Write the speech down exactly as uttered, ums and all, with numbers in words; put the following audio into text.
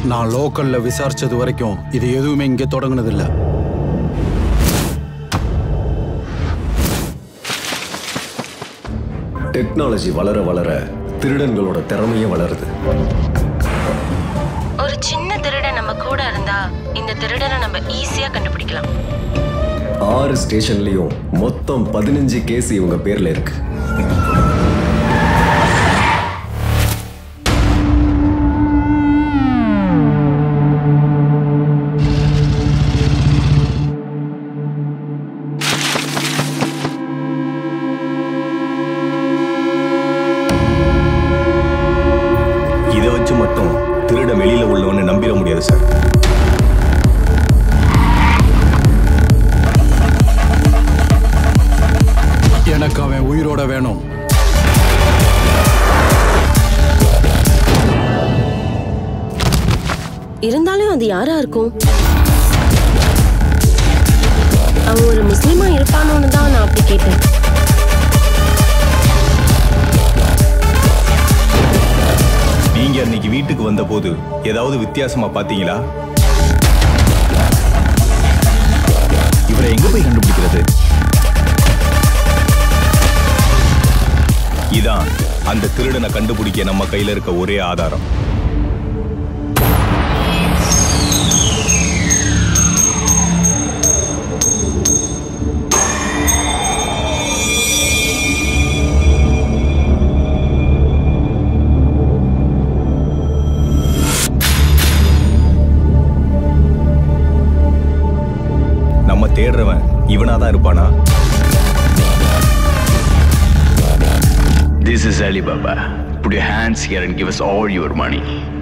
நான் லோக்கல்ல விசாரிச்சது வரைக்கும் இது எதுவுமே இங்கே தொடங்குனதில்லை. டெக்னாலஜி வளர வளர திருடன்களோட திறமையே வளருது. ஒரு சின்ன திருடன் நம்ம கூட இருந்தா இந்த திருடனை நம்ம ஈஸியா கண்டுபிடிக்கலாம். ஆறு ஸ்டேஷன்லயும் மொத்தம் பதினஞ்சு கேஸ் இவங்க பேர்ல இருக்கு. இதை வச்சு மட்டும் திருட வெளியில உள்ளவன்னு நம்பிட முடியாது சார். எனக்கு அவன் உயிரோட வேணும். இருந்தாலும் அது யாரா இருக்கும்? அவன் ஒரு முஸ்லிமா இருப்பானோன்னு தான் நான் அப்படி கேட்டேன். நீங்க அன்னைக்கு வீட்டுக்கு வந்த போது ஏதாவது வித்தியாசமா பாத்தீங்களா? இவரை எங்க போய் கண்டுபிடிக்கிறது? இதான் அந்த திருடனை கண்டுபிடிக்க நம்ம கையில இருக்க ஒரே ஆதாரம். நம்ம தேடுறவன் இவனாதான் இருப்பானா? This is Alibaba. Put your hands here and give us all your money.